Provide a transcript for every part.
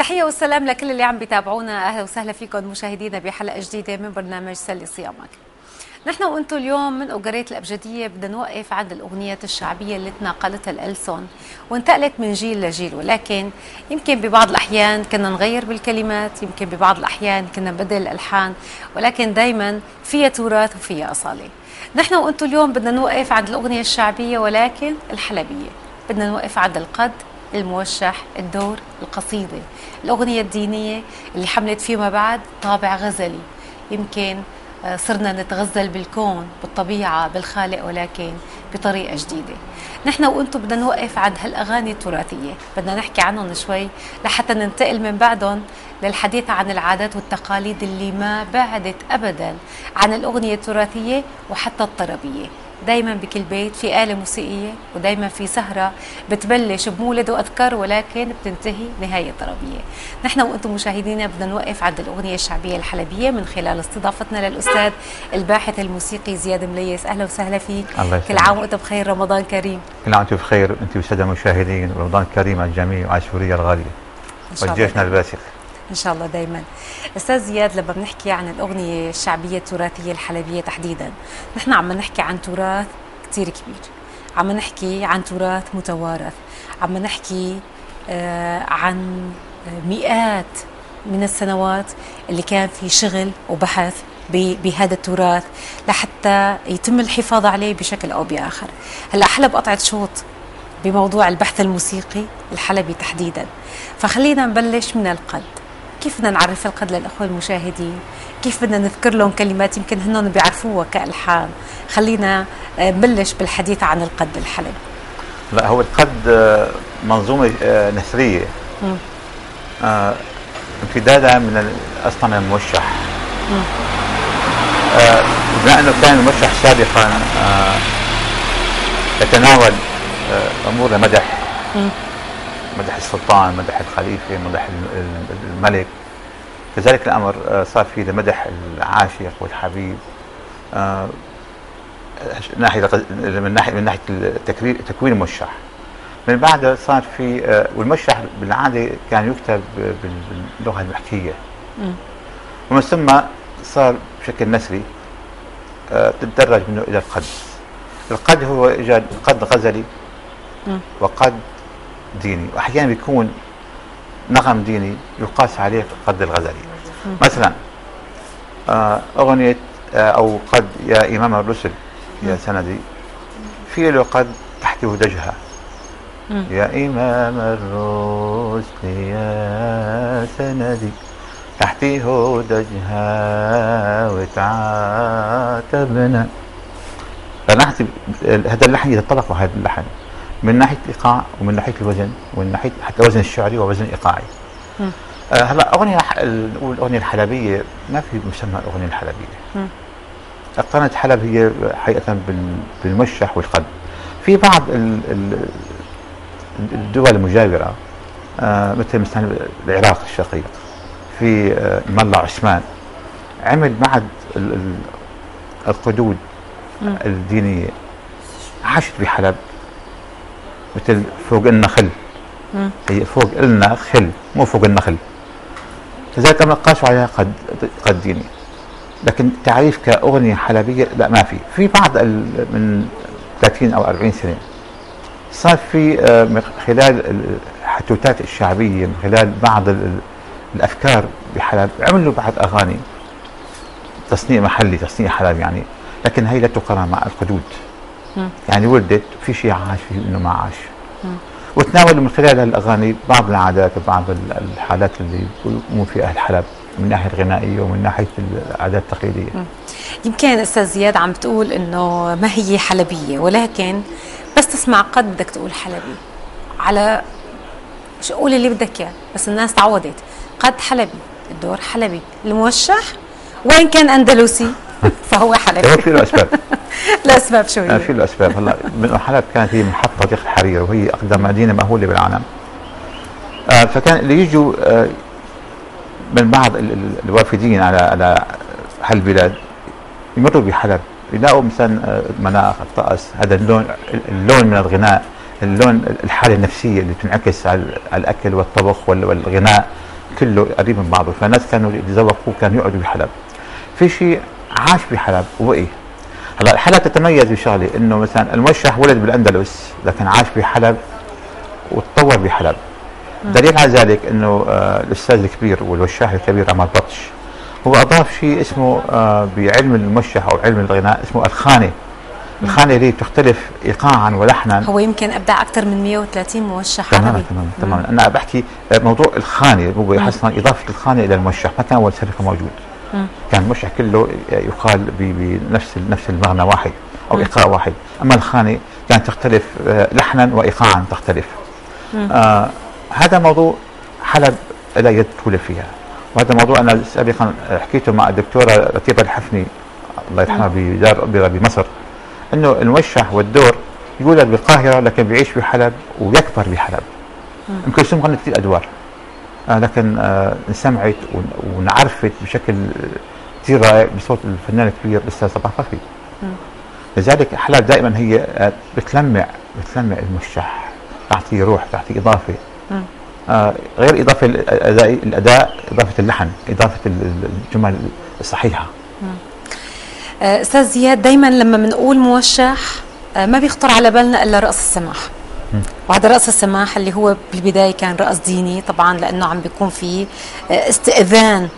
التحية والسلام لكل اللي عم بيتابعونا. أهلا وسهلا فيكم مشاهدينا بحلقة جديدة من برنامج سلي صيامك. نحن وانتم اليوم من أوجرية الأبجدية بدنا نوقف عند الأغنيات الشعبية اللي تناقلتها الألسن وانتقلت من جيل لجيل، ولكن يمكن ببعض الأحيان كنا نغير بالكلمات، يمكن ببعض الأحيان كنا نبدل الألحان، ولكن دايما فيها تراث وفيها أصالة. نحن وانتم اليوم بدنا نوقف عند الأغنية الشعبية ولكن الحلبية، بدنا نوقف عند القد، الموشح، الدور، القصيدة، الأغنية الدينية اللي حملت فيما بعد طابع غزلي. يمكن صرنا نتغزل بالكون، بالطبيعة، بالخالق، ولكن بطريقة جديدة. نحن وانتم بدنا نوقف عند هالأغاني التراثية، بدنا نحكي عنهم شوي لحتى ننتقل من بعدهم للحديث عن العادات والتقاليد اللي ما بعدت أبدا عن الأغنية التراثية وحتى الطربية. دايما بكل بيت في آلة موسيقية، ودايما في سهرة بتبلش بمولد وأذكار ولكن بتنتهي نهاية طربية. نحن وأنتم مشاهدينا بدنا نوقف عند الأغنية الشعبية الحلبية من خلال استضافتنا للأستاذ الباحث الموسيقي زياد مليس. أهلا وسهلا فيك. كل عام وأنت بخير، رمضان كريم. كل عام وأنت بخير أنت والسادة المشاهدين، رمضان كريم على الجميع وعاشورية الغالية وجيشنا الباسل إن شاء الله دايما. أستاذ زياد، لما بنحكي عن الأغنية الشعبية التراثية الحلبية تحديدا، نحن عم نحكي عن تراث كتير كبير، عم نحكي عن تراث متوارث، عم نحكي عن مئات من السنوات اللي كان في شغل وبحث بهذا التراث لحتى يتم الحفاظ عليه بشكل أو بآخر. هلأ حلب قطعت شوط بموضوع البحث الموسيقي الحلبي تحديدا، فخلينا نبلش من القد. كيف بدنا نعرف القد للأخوة المشاهدين؟ كيف بدنا نذكر لهم كلمات يمكن هنن بيعرفوها كألحان؟ خلينا نبلش بالحديث عن القد الحلبي. لا، هو القد منظومة نثرية امتدادها من أصلا من الموشح. بما أنه كان الموشح سابقا يتناول أمور المدح، مدح السلطان، مدح الخليفة، مدح الملك، كذلك الأمر صار في لمدح العاشق والحبيب من ناحية تكوين الموشح. من بعد صار في والموشح بالعادة كان يكتب باللغة المحكية، ومن ثم صار بشكل نثري تتدرج منه إلى القد. القد هو إيجاد قد غزلي وقد ديني، واحيانا بيكون نغم ديني يقاس عليه قد الغزلي. مثلا اغنيه او قد يا امام الرسل يا سندي، في له قد تحته دجها يا امام الرسل يا سندي تحته دجها وتعاتبنا. فنحسب هذا اللحن يتطلق هذا اللحن من ناحيه الايقاع ومن ناحيه الوزن ومن ناحيه حتى وزن الشعري ووزن الايقاعي. هلا اغنيه نقول الاغنيه الحلبيه ما في مسمى الاغنيه الحلبيه. قرنة حلب هي حقيقه بالموشح والقد. في بعض الدول المجاوره مثل العراق الشقيق، في ملا عثمان عمل معهد القدود الدينيه، عاشت بحلب مثل فوق النخل. هي فوق النخل مو فوق النخل، لذلك لما قاسوا عليها قد ديني، لكن تعريف كأغنية حلبية لا ما في بعض من 30 أو 40 سنة صار في من خلال الحتوتات الشعبية، من خلال بعض الأفكار بحلب عملوا بعض أغاني تصنيع محلي، تصنيع حلب يعني، لكن هي لا تقارن مع القدود. يعني ولدت في شيء عاش، في انه ما عاش، وتناولوا من خلال هالاغاني بعض العادات وبعض الحالات اللي يقوموا فيها اهل حلب من ناحيه الغنائيه ومن ناحيه العادات التقليديه. يمكن استاذ زياد عم تقول انه ما هي حلبيه، ولكن بس تسمع قد بدك تقول حلبي، على شو قول اللي بدك اياه، بس الناس تعودت. قد حلبي، الدور حلبي، الموشح وين كان اندلسي فهو حلبي. هو في له اسباب. الاسباب شو هي؟ في له اسباب. هلا من حلب كانت هي محطه طريق الحرير، وهي اقدم مدينه مأهوله بالعالم. فكان اللي يجوا من بعض الوافدين على هالبلاد يمروا بحلب، يلاقوا مثلا المناخ، الطقس، هذا اللون من الغناء، اللون، الحاله النفسيه اللي تنعكس على الاكل والطبخ والغناء، كله قريب من بعضه، فالناس كانوا يتذوقوه كانوا يقعدوا بحلب. في شيء عاش بحلب وبقي. هلا حلب تتميز بشغله انه مثلا الموشح ولد بالاندلس لكن عاش بحلب وتطور بحلب. دليل على ذلك انه الاستاذ الكبير والوشاح الكبير عمر بطش هو اضاف شيء اسمه بعلم الموشح او علم الغناء اسمه الخانه. الخانه اللي بتختلف ايقاعا ولحنا. هو يمكن ابدع اكثر من 130 موشح تماما عربي. تماما انا بحكي موضوع الخانه، هو حسنا اضافه الخانه الى الموشح، ما كان اول سابقا موجود. كان الموشح كله يقال بنفس المغنى واحد او ايقاع واحد، اما الخانه كانت تختلف لحنا وايقاعا تختلف. هذا موضوع حلب لا يد طولة فيها، وهذا موضوع انا سابقا حكيته مع الدكتوره رتيبه الحفني الله يرحمها بدار اوبرا بمصر، انه الموشح والدور يولد بالقاهره لكن بيعيش بحلب ويكبر بحلب. ام كلثوم غنت كثير ادوار لكن انسمعت ونعرفت بشكل كثير رائع بصوت الفنان الكبير الاستاذ صباح فخري. لذلك حلب دائما هي بتلمع الموشح، تعطي روح، تعطي اضافه. غير اضافه الاداء، اضافه اللحن، اضافه الجمل الصحيحه. استاذ زياد، دائما لما بنقول موشح ما بيخطر على بالنا الا رقص السماح. وهذا رقص السماح اللي هو بالبدايه كان رقص ديني طبعا، لانه عم بيكون فيه استئذان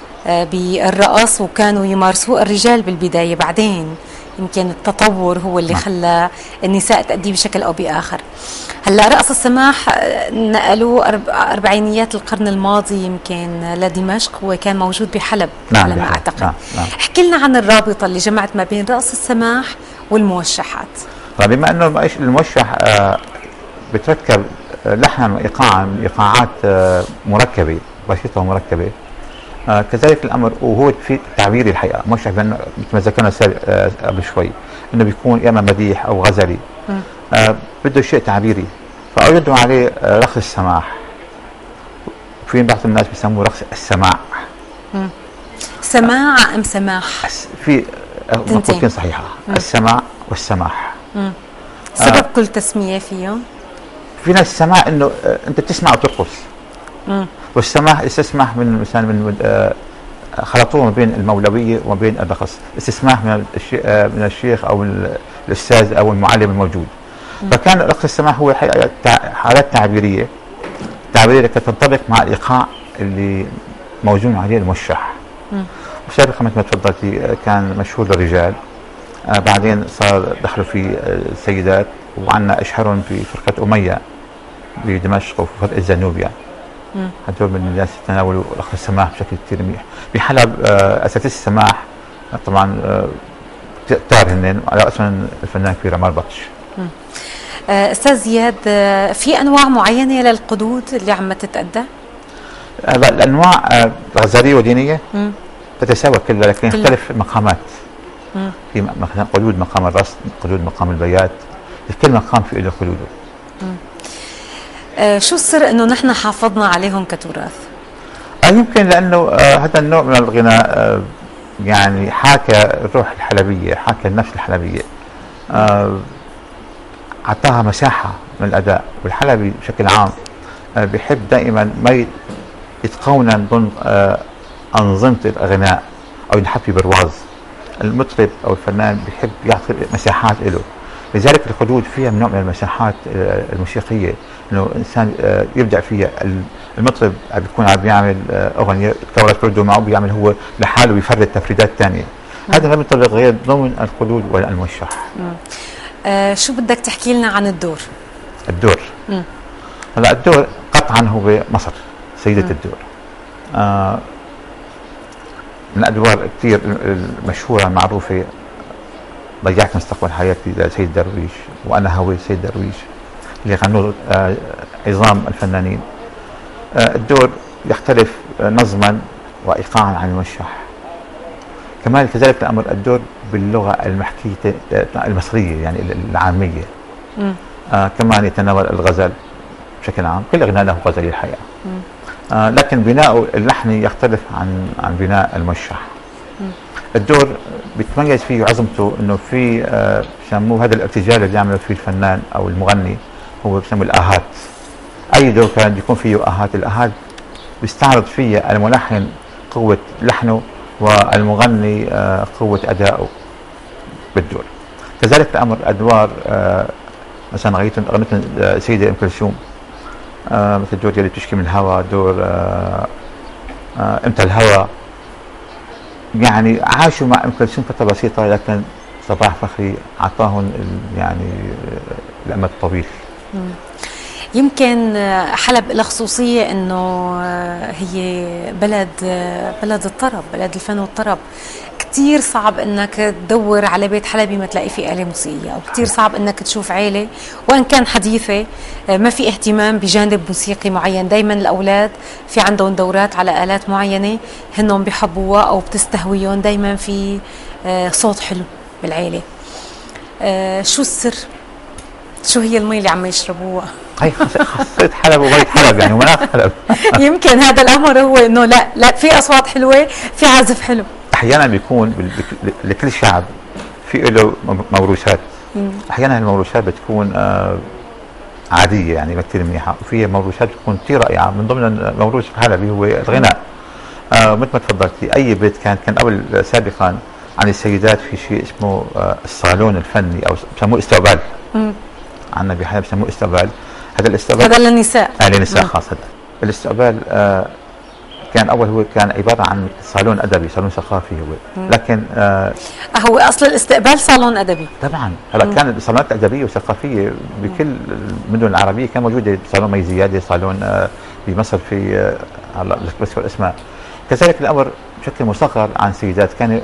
بالرقص وكانوا يمارسوه الرجال بالبدايه، بعدين يمكن التطور هو اللي خلى النساء تأديه بشكل او باخر. هلا رقص السماح نقلوه اربعينيات القرن الماضي يمكن لدمشق، وكان موجود بحلب على ما اعتقد. نعم. احكي لنا عن الرابطه اللي جمعت ما بين رقص السماح والموشحات. بما انه الموشح بتركب لحنا وايقاعا، ايقاعات مركبه بسيطه ومركبه، كذلك الامر وهو في تعبيري الحقيقه. موشح مثل ما ذكرنا قبل شوي انه بيكون يا اما مديح او غزلي، بده شيء تعبيري، فاوجدوا عليه رقص السماح. في بعض الناس بيسموه رقص السماع. سماع ام سماح؟ في مقولتين صحيحه، السماع والسماح. سبب كل تسميه فيهم؟ في ناس السماع انه انت بتسمع وترقص، والسماح استسمح من خلطوه ما بين المولويه وما بين الرقص، استسماح من الشيخ او الاستاذ او المعلم الموجود. فكان رقص السماح هو حالات تعبيريه لكي تنطبق مع الايقاع اللي موجود عليه الموشح. وسابقا مثل ما تفضلتي كان مشهور للرجال، بعدين صار دخلوا فيه السيدات، وعندنا اشهرهم في فرقه اميه بدمشق وفي فرقه زانوبيا. هدول من الناس تناولوا رقص السماح بشكل كثير منيح. بحلب اساتذه السماح طبعا كثار هن، على راسهم الفنان الكبير عمر بطش. استاذ زياد، في انواع معينه للقدود اللي عم تتأدى؟ الانواع غزليه ودينيه تتساوى كلها، لكن يختلف مقامات. في مثلا قدود مقام الرصد، قدود مقام البيات، كل مقام في له قدوده. شو السر انه نحن حافظنا عليهم كتراث؟ يمكن لانه هذا النوع من الغناء يعني حاكى الروح الحلبيه، حاكى النفس الحلبيه، اعطاها مساحه من الاداء. والحلبي بشكل عام بيحب دائما ما يتقونن ضمن انظمه الغناء او ينحط في برواز. المطرب او الفنان بيحب يعطي مساحات له، لذلك القدود فيها نوع من المساحات الموسيقيه، انه الانسان يبدع فيها. المطرب بيكون عم بيعمل اغنيه كورس برده معه بيعمل هو لحاله ويفرد تفريدات ثانيه. هذا ما بينطبق غير ضمن القدود ولا الموشح. شو بدك تحكي لنا عن الدور؟ الدور هلا الدور قطعا هو مصر سيده الدور. من الادوار كثير المشهوره المعروفه ضيعت مستقبل حياتي لسيد درويش، وانا هويت سيد درويش اللي غنوا عظام الفنانين. الدور يختلف نظما وايقاعا عن الموشح. كمان كذلك الامر الدور باللغه المحكيه المصريه يعني العاميه. كمان يتناول الغزل بشكل عام، كل غناء له غزل الحقيقه. لكن بناءه اللحني يختلف عن بناء الموشح. الدور بيتميز فيه عظمته انه في بسموه هذا الارتجال اللي يعمله فيه الفنان او المغني، هو بسموه الاهات. اي دور كان بيكون فيه اهات، الاهات بيستعرض فيها الملحن قوة لحنه والمغني قوة أدائه بالدور. كذلك الأمر أدوار مثلا غنيت السيدة أم كلثوم، مثل الدور اللي بتشكي من الهوى، دور امتى الهوى. يعني عاشوا مع أم كلثوم فترة بسيطة، لكن صباح فخري أعطاهم يعني الأمد الطويل. يمكن حلب لها خصوصية انه هي بلد الطرب، بلد الفن والطرب. كتير صعب انك تدور على بيت حلبي ما تلاقي فيه آلة موسيقية، او كتير صعب انك تشوف عيلة وان كان حديثة ما في اهتمام بجانب موسيقي معين. دايما الاولاد في عندهم دورات على آلات معينة هنهم بيحبوها او بتستهويهم، دايما في صوت حلو بالعيلة. شو السر؟ شو هي المي اللي عم يشربوها؟ هي خاصية حلب وبيت حلب، يعني مناخ حلب. يمكن هذا الامر هو انه لا في اصوات حلوه، في عزف حلو. احيانا بيكون لكل شعب في له موروثات. احيانا الموروثات بتكون عاديه، يعني ما كثير منيحه، وفي موروثات بتكون كثير رائعه. من ضمن الموروث الحلبي هو الغناء. مثل ما تفضلتي، اي بيت كان قبل سابقا عن السيدات في شيء اسمه الصالون الفني، او بسموه استقبال. عندنا بحلب بسموه استقبال. هذا الاستقبال هذا للنساء. للنساء خاصه. الاستقبال كان اول هو كان عباره عن صالون ادبي، صالون ثقافي هو. لكن هو اصل الاستقبال صالون ادبي. طبعا هلا كان صالونات ادبيه وثقافيه بكل المدن العربيه، كان موجوده صالون مي زياده، صالون بمصر في هلا بس الاسماء. كذلك الامر بشكل مصغر عن سيدات كانوا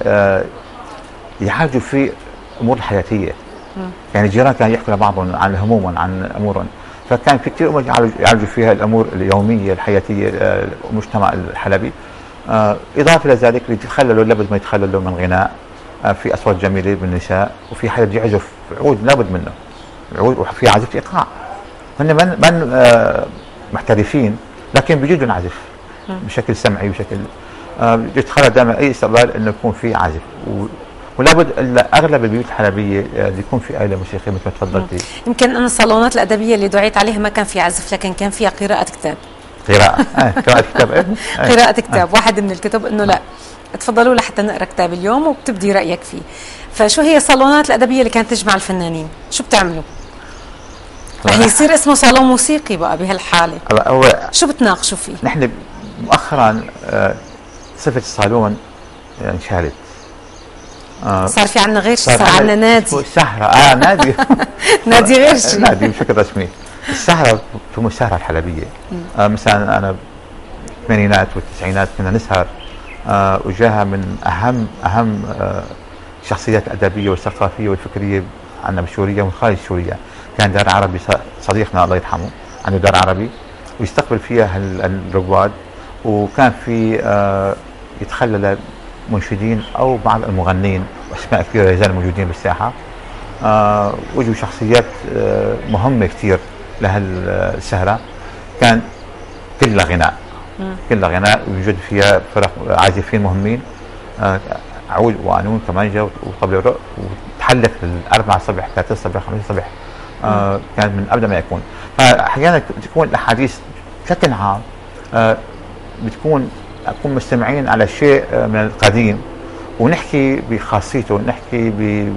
يعالجوا في امور الحياتيه. يعني الجيران كانوا يحكوا لبعضهم عن همومهم، عن امورهم، فكان في كثير امور يعالجوا فيها الامور اليوميه الحياتيه المجتمع الحلبي. اضافه الى ذلك يتخللوا لابد ما يتخللوا من غناء، في اصوات جميله بالنساء، وفي حدا يعزف عود لابد منه، عود، وفي عازف ايقاع. هن من محترفين، لكن بيجوا نعزف بشكل سمعي، بشكل يتخلل دائما اي استقبال انه يكون في عزف. ولابد اغلب البيوت الحلبيه يكون في آلة موسيقيه مثل ما تفضلتي. يمكن انا الصالونات الادبيه اللي دعيت عليها ما كان في عزف، لكن كان فيها قراءه كتاب. قراءه كتاب. قراءه كتاب. واحد من الكتب انه لا تفضلوا لحتى نقرا كتاب اليوم وبتبدي رايك فيه. فشو هي الصالونات الادبيه اللي كانت تجمع الفنانين؟ شو بتعملوا؟ رح يصير اسمه صالون موسيقي بقى بهالحاله. شو بتناقشوا فيه؟ نحن مؤخرا صفه الصالون انشالت. صار في عندنا غير شيء، صار عندنا نادي السهرة. نادي نادي غير شيء. نادي بشكل رسمي. السهرة بسموه السهرة الحلبية. مثلا أنا بالثمانينات والتسعينات كنا نسهر، وجاها من أهم الشخصيات الأدبية والثقافية والفكرية عندنا بسوريا ومن خارج سوريا. كان دار عربي صديقنا الله يرحمه عنده دار عربي، ويستقبل فيها الرواد، وكان في يتخلل منشدين او بعض المغنين واسماء كثيره رجال موجودين بالساحه. وجوا شخصيات مهمه كثير لهالسهره، كان كلها غناء. كلها غناء، ويوجد فيها فرق عازفين مهمين، عود وقانون كمانجا وطبل ورق، وتحلق للأربعة الصبح، 3 الصبح، 5 الصبح. كانت من قبل ما يكون. فاحيانا تكون الاحاديث بشكل عام بتكون نكون مستمعين على شيء من القديم، ونحكي بخاصيته، ونحكي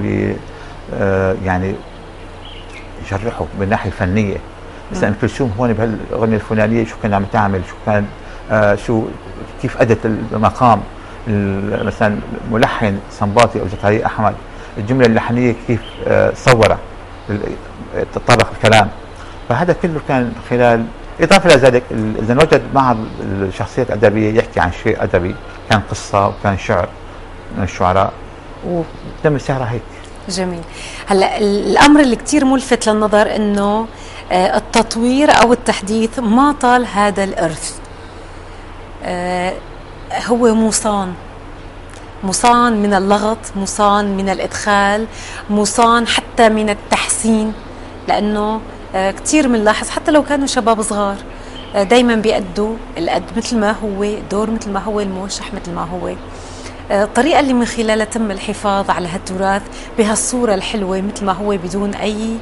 يعني نشرحه من الناحيه الفنيه. مثلا ام كلثوم هون بهالاغنيه الفلانيه شو كان عم تعمل، شو كان كيف ادت المقام. مثلا ملحن صنباطي او زكريا احمد، الجمله اللحنيه كيف صورها، تطرق الكلام. فهذا كله كان خلال. إضافة إلى ذلك إذا وجد بعض الشخصيات الأدبية يحكي عن شيء أدبي، كان قصة وكان شعر من الشعراء، وتم السهرة هيك. جميل. هلا الأمر اللي كتير ملفت للنظر إنه التطوير أو التحديث ما طال هذا الإرث. هو مصان من اللغط، مصان من الإدخال، مصان حتى من التحسين، لأنه كثير بنلاحظ حتى لو كانوا شباب صغار دايما بيأدوا الأد مثل ما هو، دور مثل ما هو، الموشح مثل ما هو. الطريقة اللي من خلالها تم الحفاظ على هالتراث بهالصورة الحلوة مثل ما هو بدون أي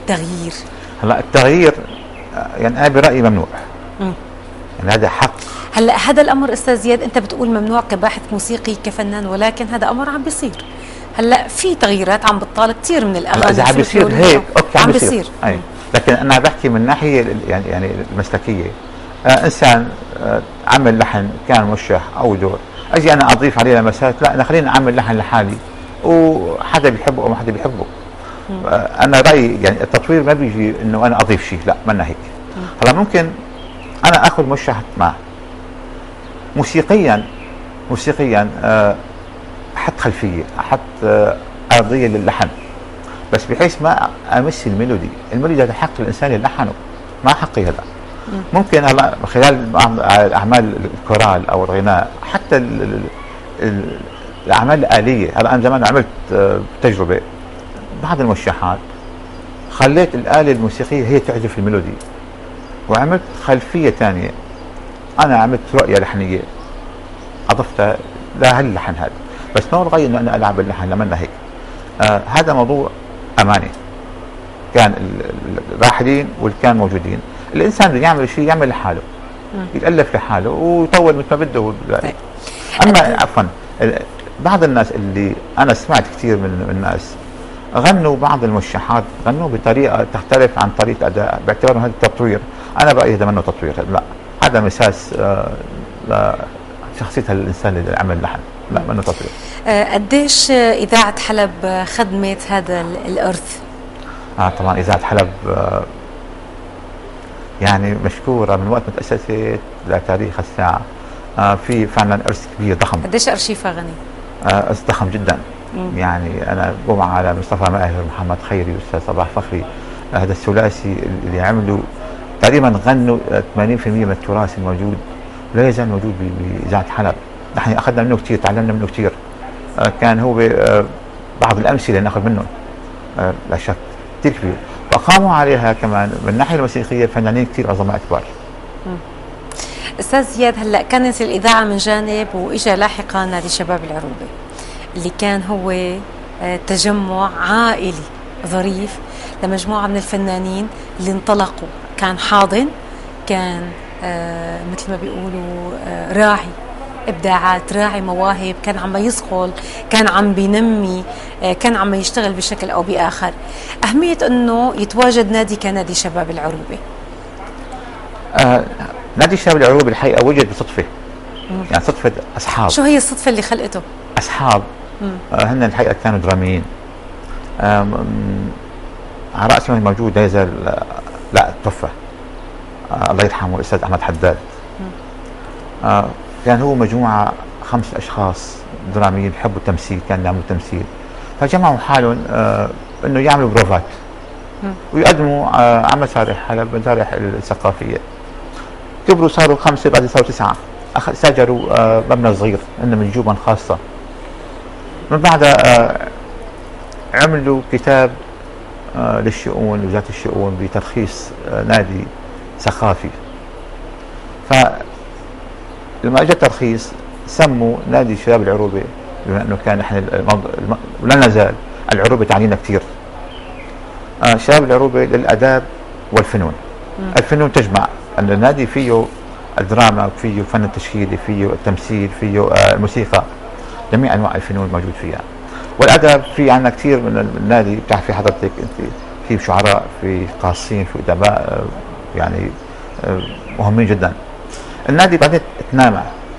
تغيير. هلا التغيير يعني أنا برأيي ممنوع. يعني هذا حق. هلا هذا الامر استاذ زياد، انت بتقول ممنوع كباحث موسيقي كفنان، ولكن هذا امر عم بيصير. هلا في تغييرات عم بتطال كثير من الاغاني. اذا عم بيصير هيك اوكي عم بيصير. اي لكن انا بحكي من ناحيه يعني المسلكيه. انسان عمل لحن كان موشح او دور، اجي انا اضيف عليه لمسات، لا انا خليني اعمل لحن لحالي وحدا بيحبه او ما حدا بيحبه. انا رايي يعني التطوير ما بيجي انه انا اضيف شيء، لا منا هيك. هلا ممكن انا اخذ موشح معه موسيقيا احط خلفيه، احط ارضيه للحن، بس بحيث ما امس الميلودي هذا حق الانسان اللي لحنه، ما حقي هذا. ممكن هلا خلال اعمال الكورال او الغناء، حتى الاعمال الاليه. هلا انا زمان عملت تجربه بعض الموشحات، خليت الاله الموسيقيه هي تعزف الميلودي، وعملت خلفيه ثانيه، انا عملت رؤيه لحنيه اضفتها لهاللحن هذا، بس ما بغير انه انا العب اللحن لمنا هيك. هذا موضوع امانه، كان الراحلين واللي كانوا موجودين. الانسان بده يعمل شيء يعمل لحاله، يتالف لحاله ويطول مثل ما بده. اما عفوا بعض الناس اللي انا سمعت كثير من الناس غنوا بعض الموشحات، غنوا بطريقه تختلف عن طريقه الاداء، باعتبارهم هذا التطوير. انا برايي هذا منه تطوير، لا هذا مساس لشخصيه الانسان اللي عمل لحن، لا منه تطوير. قديش اذاعه حلب خدمت هذا الارث؟ طبعا اذاعه حلب يعني مشكوره من وقت ما تاسست لتاريخ الساعه. في فعلا ارث كبير ضخم. قديش ارشيفها غني؟ ارث ضخم جدا. يعني انا بقوم على مصطفى ماهر، محمد خيري، واستاذ صباح فخري، هذا الثلاثي اللي عملوا تقريبا غنوا 80% من التراث الموجود، لا يزال موجود باذاعه حلب. نحن اخذنا منه كثير، تعلمنا منه كثير. كان هو بعض الامثله ناخذ منه لا شك كثير كبير، وقاموا عليها كمان من الناحيه الموسيقيه فنانين كثير عظماء كبار. استاذ زياد، هلا كانت الاذاعه من جانب، واجا لاحقا نادي شباب العروبه اللي كان هو تجمع عائلي ظريف لمجموعه من الفنانين اللي انطلقوا. كان حاضن، كان مثل ما بيقولوا راعي ابداعات، راعي مواهب، كان عم يصقل، كان عم بينمي، كان عم يشتغل بشكل او باخر. اهميه انه يتواجد نادي كنادي شباب العروبه. نادي شباب العروبه الحقيقه وجد بصدفه. يعني صدفه اصحاب. شو هي الصدفه اللي خلقته؟ اصحاب هن الحقيقه كانوا دراميين. على راسهم الموجود لا يزال، لا توفى الله يرحمه، الاستاذ احمد حداد. كان هو مجموعه 5 اشخاص دراميين بحبوا التمثيل، كانوا يعملوا تمثيل، فجمعوا حالهم انه يعملوا بروفات ويقدموا على مسارح حلب، مسارح الثقافيه. كبروا صاروا 5، بعد صاروا 9. استاجروا مبنى صغير انه من جوبا خاصه. من بعدها عملوا كتاب للشؤون، وزاره الشؤون، بترخيص نادي ثقافي. فلما اجى الترخيص سموا نادي شباب العروبه، بما انه كان احنا ولا نزال العروبه تعنينا كثير. شباب العروبه للاداب والفنون. الفنون تجمع ان النادي فيه الدراما، فيه الفن التشكيلي، فيه التمثيل، فيه الموسيقى، جميع انواع الفنون موجود فيها. والادب في عندنا كثير من النادي، بتعرفي حضرتك انت، في شعراء، في قاصين، في ادباء يعني مهمين جدا. النادي بعدين تنامى،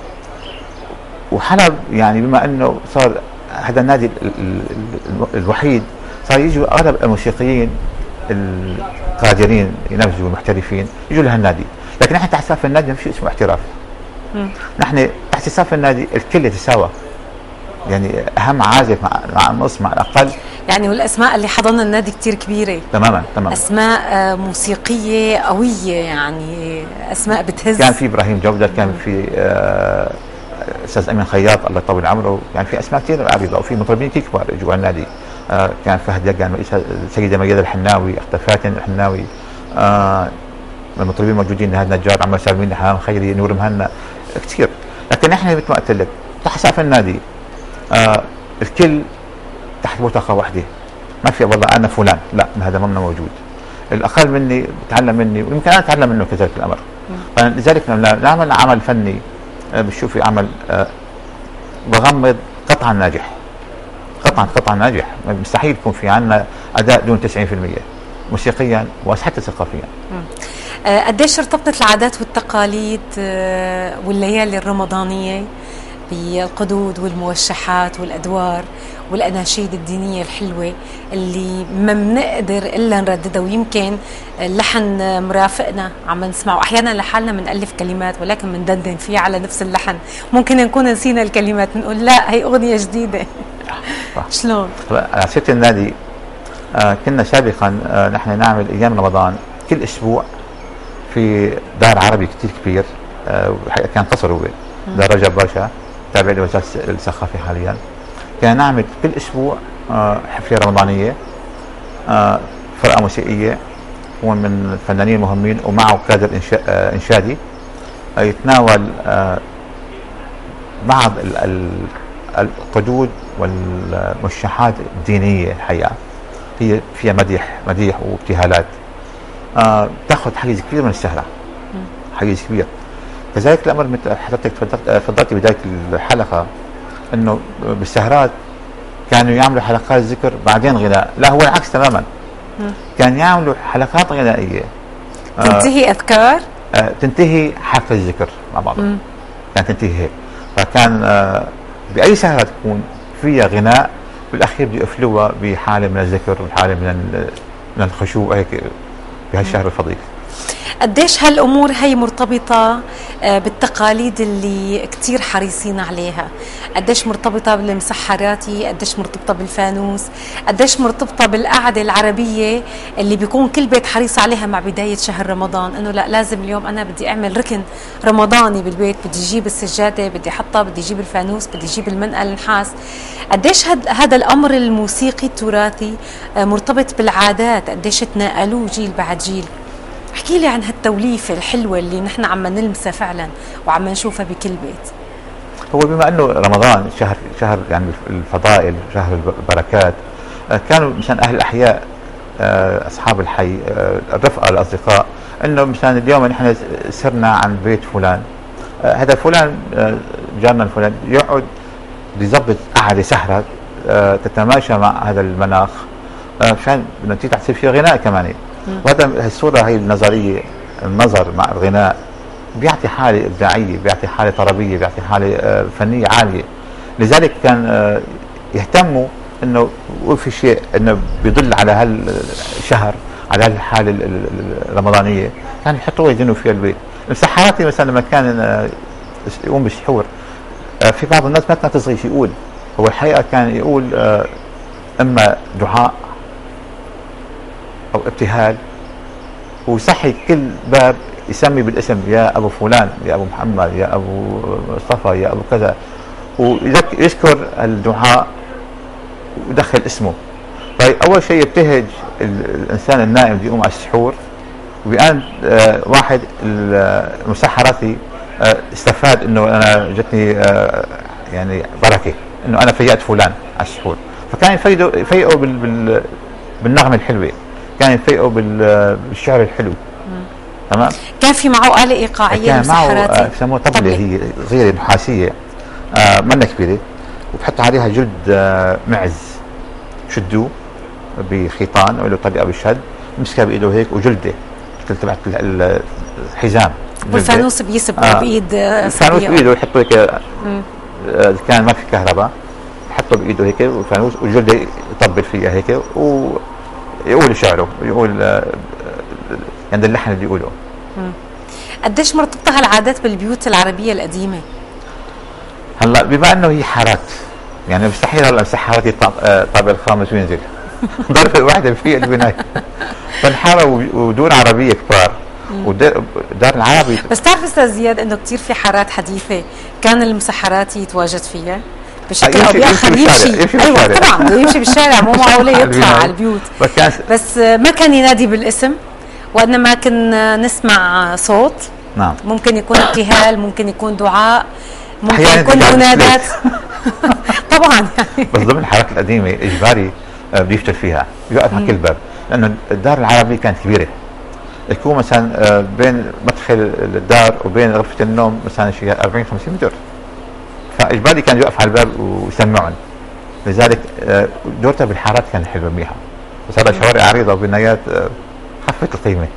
وحلب يعني بما انه صار هذا النادي الوحيد، صار يجوا اغلب الموسيقيين القادرين ينفذوا المحترفين يجوا لهالنادي. لكن نحن تحت سقف النادي ما في شيء اسمه احتراف. نحن تحت سقف النادي الكل يتساوى، يعني اهم عازف مع النص مع الاقل. يعني والاسماء اللي حضرنا النادي كثير كبيره. تماما. اسماء موسيقيه قويه، يعني اسماء بتهز. كان في ابراهيم جودة، كان في استاذ امين خياط الله يطول عمره، يعني في اسماء كثير عريضه، وفي مطربين كثير كبار اجوا على النادي. كان فهد يقان، السيده ميادة الحناوي، اختها فاتن الحناوي، المطربين موجودين، نهاد نجار، عمر سالمين، حمام خيري، نور مهنا، كثير. لكن احنا مثل ما قلت لك تحت سقف النادي الكل تحت بوتقه واحده، ما في والله انا فلان، لا هذا ما موجود. الاقل مني بتعلم مني، ويمكن انا اتعلم منه كذلك الامر. فلذلك لما نعمل عمل فني بتشوفي عمل بغمض قطعا ناجح، قطعا ناجح. مستحيل يكون في عندنا اداء دون 90% موسيقيا وحتى ثقافيا. قديش ارتبطت العادات والتقاليد والليالي الرمضانيه بالقدود والموشحات والادوار والاناشيد الدينيه الحلوه اللي ما بنقدر الا نرددها، ويمكن اللحن مرافقنا عم نسمعه احيانا لحالنا بنالف كلمات ولكن بندندن فيها على نفس اللحن، ممكن نكون نسينا الكلمات نقول لا هي اغنيه جديده. شلون؟ على سيره النادي كنا سابقا نحن نعمل ايام رمضان كل اسبوع في دار عربي كثير كبير، كان قصر هو دار رجب باشا تابع لوزاره الثقافه حاليا. كان نعمل كل اسبوع حفله رمضانيه، فرقه موسيقيه ومن الفنانين المهمين ومعه كادر انشادي يتناول بعض القدود والموشحات الدينيه. الحقيقه هي فيها مديح وابتهالات، تاخذ حيز كبير من السهره، حيز كبير. كذلك الامر مثل حضرتك تفضلتي بدايه الحلقه انه بالسهرات كانوا يعملوا حلقات ذكر بعدين غناء، لا هو العكس تماما. كان يعملوا حلقات غنائيه تنتهي اذكار، تنتهي حفل الذكر مع بعضها، كانت تنتهي هيك. فكان باي سهره تكون فيها غناء بالاخير بده يقفلوها بحاله من الذكر وحاله من الخشوع هيك بهالشهر الفضيل. قديش هالامور هي مرتبطه بالتقاليد اللي كثير حريصين عليها؟ قديش مرتبطه بالمسحراتي؟ قديش مرتبطه بالفانوس؟ قديش مرتبطه بالقعده العربيه اللي بيكون كل بيت حريص عليها مع بدايه شهر رمضان، انه لا لازم اليوم انا بدي اعمل ركن رمضاني بالبيت، بدي اجيب السجاده، بدي احطها، بدي اجيب الفانوس، بدي اجيب المنقل النحاس. قديش هذا الامر الموسيقي التراثي مرتبط بالعادات؟ قديش تناقلوه جيل بعد جيل؟ احكي لي عن هالتوليفه الحلوه اللي نحن عم نلمسها فعلا وعم نشوفها بكل بيت. هو بما انه رمضان شهر يعني الفضائل، شهر البركات، كانوا مثلا اهل الاحياء اصحاب الحي الرفقه الاصدقاء انه مثلا اليوم نحن سرنا عن بيت فلان، هذا فلان جارنا الفلان يقعد يظبط قعده سهره تتماشى مع هذا المناخ مشان بدنا تصير فيها غناء كمان. وهذا الصوره هي النظريه، النظر مع الغناء بيعطي حاله ابداعيه، بيعطي حاله طربيه، بيعطي حاله فنيه عاليه. لذلك كان يهتموا انه في شيء انه بيدل على هالشهر، على هالحاله الرمضانيه، كانوا يحطوها يزينوا فيها البيت. المسحراتي مثلا لما كان يقوم بالسحور، في بعض الناس ما كانت تصغي شو يقول، هو الحقيقه كان يقول اما دعاء او ابتهال، ويصحي كل باب يسمي بالاسم، يا ابو فلان، يا ابو محمد، يا ابو مصطفى، يا ابو كذا، ويذكر الدعاء ويدخل اسمه. فاول شيء يبتهج الانسان النائم اللي يقوم على السحور، وبان واحد المسحراتي استفاد انه انا جتني يعني بركه انه انا فيأت فلان على السحور، فكان يفيقوا بالنغمه الحلوه، كان يفيقوا بالشعر الحلو. تمام. كان في معه آلة إيقاعية كان معه بسموها طبلة، هي صغيرة نحاسية منا كبيرة، وبحط عليها جلد معز، شدوه بخيطان وله طريقة بالشد، مسكها بإيده هيك وجلده تبعت الحزام، والفانوس بيسبه بإيد الفانوس بإيده يحطه هيك، كان ما في كهرباء يحطه بإيده هيك والفانوس وجلده يطبل فيها هيك ويقول شعره، يقول يعني اللحن اللي يقوله. قديش مرتبطة هالعادات بالبيوت العربية القديمة؟ هلا بما انه هي حارات، يعني مستحيل هلا مسحراتي طابع الخامس وينزل ضربة واحدة في البناية. فالحارة ودور عربية كبار، ودار العربي. بس تعرف استاذ زياد انه كثير في حارات حديثة كان المسحراتي يتواجد فيها بشكل او باخر، يمشي ايوه طبعا يمشي بالشارع، مو معقوله يطلع على البيوت، بس ما كان ينادي بالاسم، وانما كنا نسمع صوت. نعم. ممكن يكون ابتهال، ممكن يكون دعاء، ممكن يكون منادات. طبعا يعني بس ضمن الحارات القديمه اجباري بده يفتل فيها، يوقف على كل باب، لانه الدار العربي كانت كبيره، يكون مثلا بين مدخل الدار وبين غرفه النوم مثلا شيء 40 50 متر، فاجباري كان يوقف على الباب ويسمعهم. لذلك دورته بالحارات كان حلوه منيحه، بس هذا شوارع عريضه وبنايات خفت القيمه.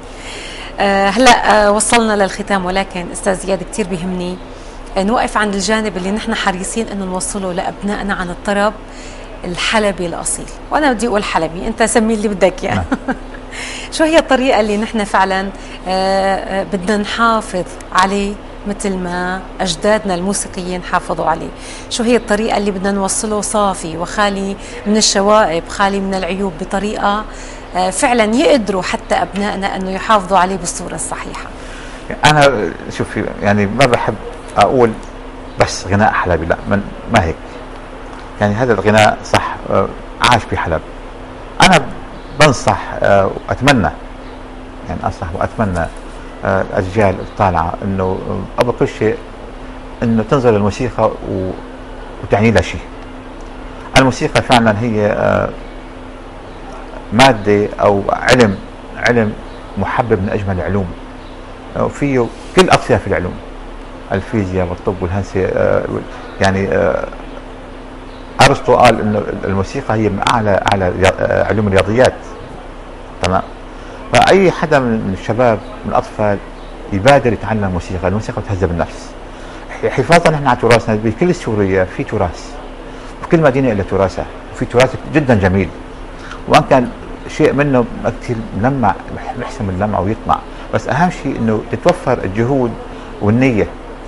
هلا وصلنا للختام، ولكن استاذ زياد كثير بيهمني نوقف عند الجانب اللي نحن حريصين انه نوصله لابنائنا عن الطرب الحلبي الاصيل، وانا بدي اقول حلبي، انت سمي اللي بدك اياه. شو هي الطريقه اللي نحن فعلا بدنا نحافظ عليه مثل ما اجدادنا الموسيقيين حافظوا عليه؟ شو هي الطريقه اللي بدنا نوصله صافي وخالي من الشوائب، خالي من العيوب، بطريقه فعلا يقدروا حتى ابنائنا انه يحافظوا عليه بالصوره الصحيحه؟ انا شوفي يعني ما بحب اقول بس غناء حلبي، لا، ما هيك. يعني هذا الغناء صح عاش بحلب. انا بنصح واتمنى، يعني انصح واتمنى الاجيال الطالعه انه قبل كل شيء انه تنظر للموسيقى وتعني لها شيء. الموسيقى فعلا هي ماده او علم محبب من اجمل العلوم، وفيه كل اطياف العلوم، الفيزياء والطب والهندسه. يعني ارسطو قال انه الموسيقى هي من اعلى علوم الرياضيات. تمام. فاي حدا من الشباب من الاطفال يبادر يتعلم موسيقى، الموسيقى بتهذب النفس. حفاظا نحن على تراثنا، بكل سوريا في تراث، وكل مدينه لها تراثها، وفي تراث جدا جميل، وان كان شيء منه ما كثير ملمع، محسن اللمع ويطمع، بس اهم شيء انه تتوفر الجهود والنيه.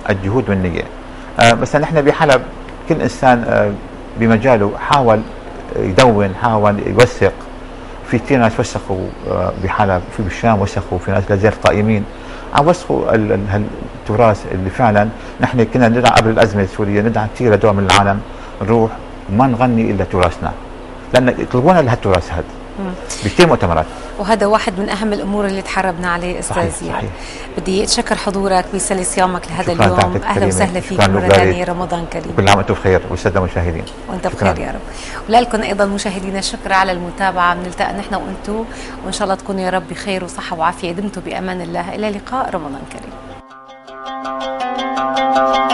مثلا نحن بحلب كل انسان بمجاله حاول يدون، حاول يوثق. في كثير ناس وثقوا بحلب، في بالشام وثقوا، في ناس لازال قائمين عم وثقوا التراث اللي فعلا نحن كنا ندعى قبل الازمه السوريه، ندعى كثير لدول من العالم نروح ما نغني الا تراثنا، لان يطلبونا لهالتراث هذا بكثير مؤتمرات. وهذا واحد من اهم الامور اللي تحاربنا عليه استاذ زياد. بدي اتشكر حضورك بيسلي صيامك لهذا اليوم. اهلا وسهلا فيك مره ثانيه، رمضان كريم. كل عام وانتم بخير والساده المشاهدين. وانت بخير يا رب. ولكم ايضا مشاهدينا شكرا على المتابعه، بنلتقى نحن وانتم وان شاء الله تكونوا يا رب بخير وصحه وعافيه. دمتم بامان الله، الى لقاء، رمضان كريم.